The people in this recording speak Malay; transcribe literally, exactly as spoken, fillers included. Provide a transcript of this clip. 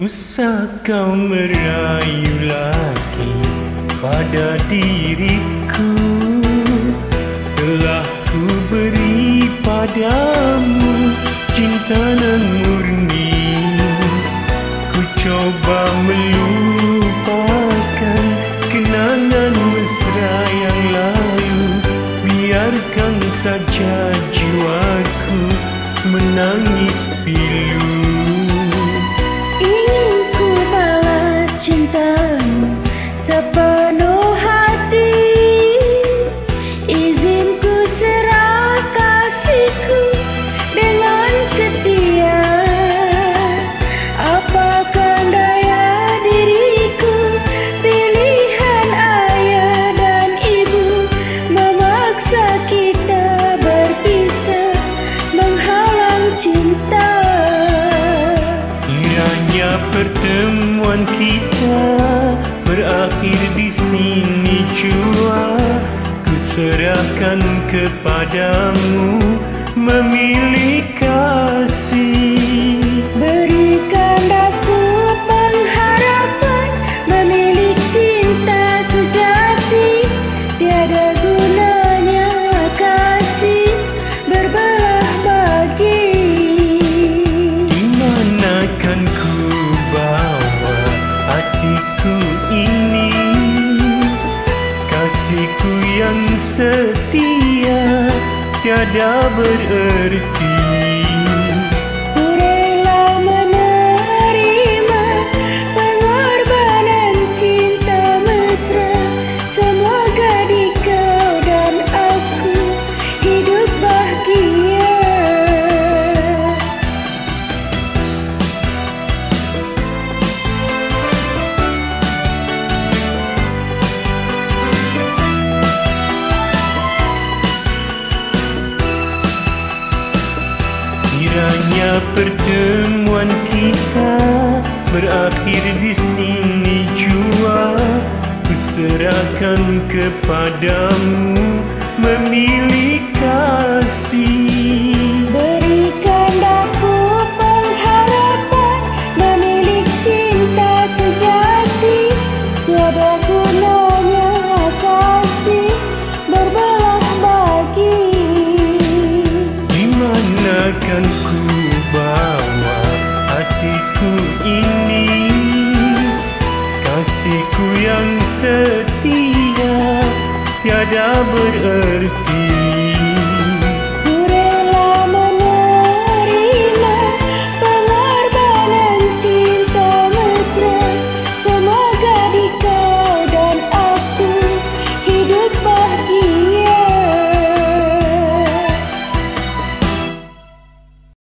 Usah kau merayu lagi pada diriku, telah ku beri padamu cinta nan murni. Ku coba melupakan kenangan mesra yang lalu, biarkan saja jiwaku menangis pilu. Sepenuh hati, izin ku serah kasihku dengan setia. Apakah daya diriku, pilihan ayah dan ibu memaksa kita berpisah, menghalang cinta. Kiranya pertemuan kita berakhir di sini jua, ku serahkan kepadamu memilih kasih. Berikan aku pengharapan memilih cinta sejati, tiada gunanya kasih berbelah bagi. Di mana kan ku bawa hatiku ini, kasihku yang setia tiada bererti. Ku rela menerima pengorbanan cinta mesra, semoga di kau dan aku hidup bahagia. Kiranya pertemuan kita berakhir di sini jua, ku serahkan kepadamu memilih kasih. Berikan aku pengharapan memilih cinta sejati, tiada gunanya kasih berbelah bagi. Di mana kan ku bawa hatiku ini, kasihku yang setia tiada bererti.